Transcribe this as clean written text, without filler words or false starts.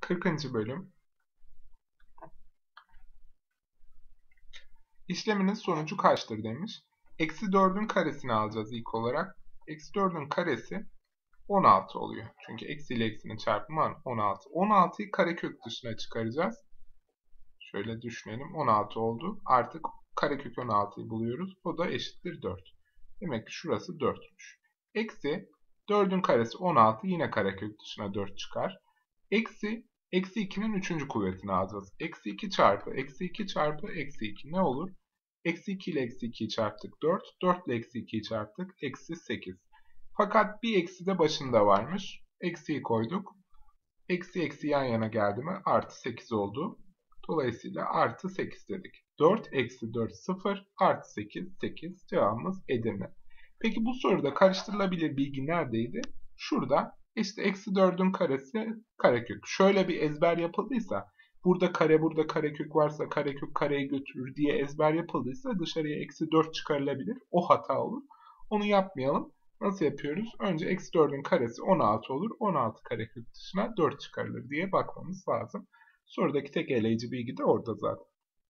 40. bölüm. İşleminin sonucu kaçtır demiş. Eksi 4'ün karesini alacağız ilk olarak. Eksi 4'ün karesi 16 oluyor. Çünkü eksi ile eksinin çarpımı 16. 16'yı karekök dışına çıkaracağız. Şöyle düşünelim. 16 oldu. Artık karekök 16'yı buluyoruz. O da eşittir 4. Demek ki şurası 4'müş. Eksi 4'ün karesi 16. Yine karekök dışına 4 çıkar. Eksi 2'nin 3. kuvvetini alacağız. Eksi 2 çarpı eksi 2 çarpı eksi 2 ne olur? Eksi 2 ile eksi 2'yi çarptık 4. 4 ile eksi 2'yi çarptık. Eksi 8. Fakat bir eksi de başında varmış. Eksiyi koyduk. Eksi eksi yan yana geldi mi artı 8 oldu. Dolayısıyla artı 8 dedik. 4 eksi 4 0 artı 8 8 cevabımız Edirne. Peki bu soruda karıştırılabilir bilgi neredeydi? Şurada işte eksi 4'ün karesi karekök. Şöyle bir ezber yapıldıysa burada kare burada karekök varsa karekök kareyi götürür diye ezber yapıldıysa dışarıya eksi 4 çıkarılabilir. O hata olur. Onu yapmayalım. Nasıl yapıyoruz? Önce eksi 4'ün karesi 16 olur. 16 karekök dışına 4 çıkarılır diye bakmamız lazım. Sorudaki tek eleyici bilgi de orada zaten.